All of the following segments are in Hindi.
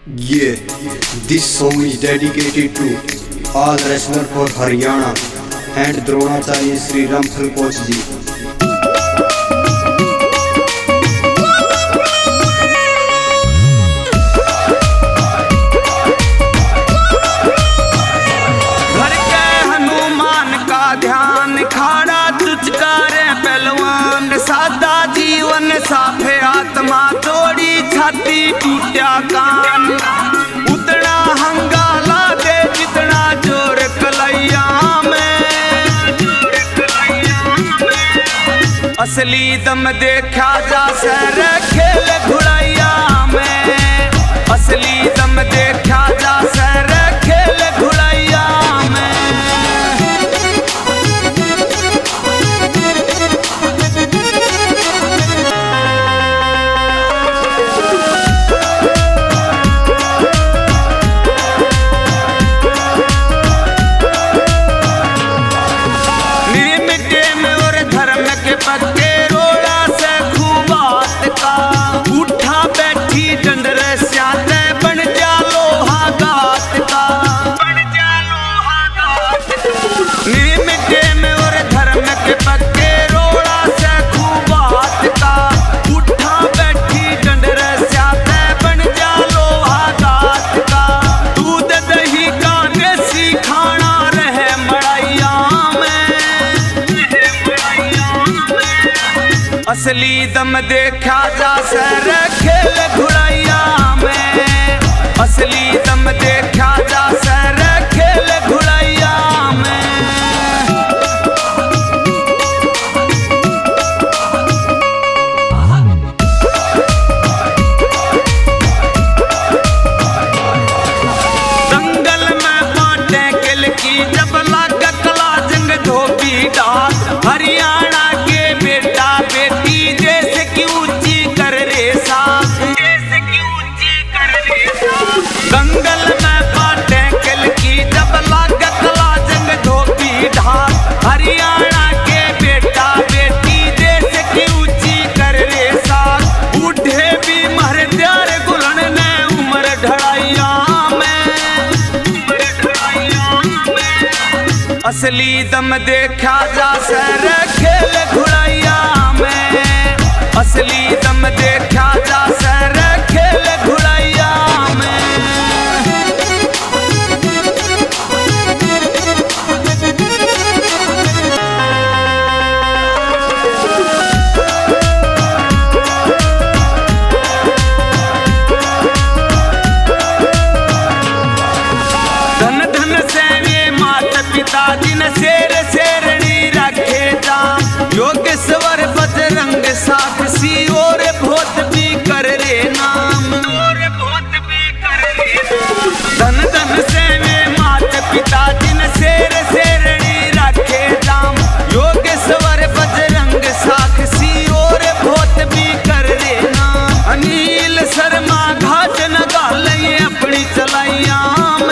Yeah, this song is dedicated to all wrestlers for Haryana and Dronacharya Sri Ramphal Coach ji. घर के हनुमान का ध्यान खाड़ा तुझकारे पहलवान, सादा जीवन साफे आत्मा तोड़ी छाती टूटा कान, उतना हंगाला दे जितना जोर कलैया में, असली दम देखा जा सर खेल घुड़ैया में, असली दम देखा जा सर खेल घुड़ैया में। पक्के रोड़ा से खूबात का उठा बैठी डंडर स्याते बन जा लोहा गात का, बन जा लोहा गात का। नीम टेम और धर्म के पक्के रोड़ा से खूबात का उठा बैठी डंडर स्याते बन जा लोहा गात का। दूध दही का देसी खाना रहे मड़ैया में, असली दम देखा जा सर खेल घुड़ैया में, असली दम देखा जा सर खेल घुड़ैया में। दंगल में बाटे किल की जब लाग कला जंग धोबी डाक, हरियाणा के बेटा बेटी जैसे की ऊंची कर रे साथ, जैसे की ऊंची कर रे साथ। दंगल में बाटे किल की जब लाग कला जंग धोबी ढाक, हरियाणा के बेटा बेटी जैसे की ऊंची कर रे साथ। बूढ़े भी मर त्यार गुलन ने उम्र ढड़ैया में, उम्र ढड़ैया में। असली दम देखा जा सर खेल घुड़ैया में, असली दम देखा जा सर खेल घुड़ैया में। धन धन से ये माता पिता जिन शेर शेरनी रखे जा, योगेश्वर बजरंग साक्षी और बहुत भी कर रे नाम, और बहुत भी कर रे नाम। धन धन से ये माता पिता जिन शेर शेरनी रखे जाम, योगेश्वर बजरंग साक्षी और बहुत भी कर रे नाम। अनिल शर्मा घाट न गाल ये अपनी चलाइया में,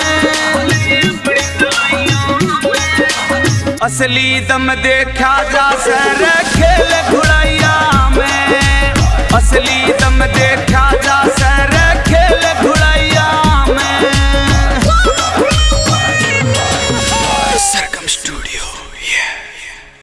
असली दम देखा जा सर खेल घुड़ैया में, असली दम देखा जा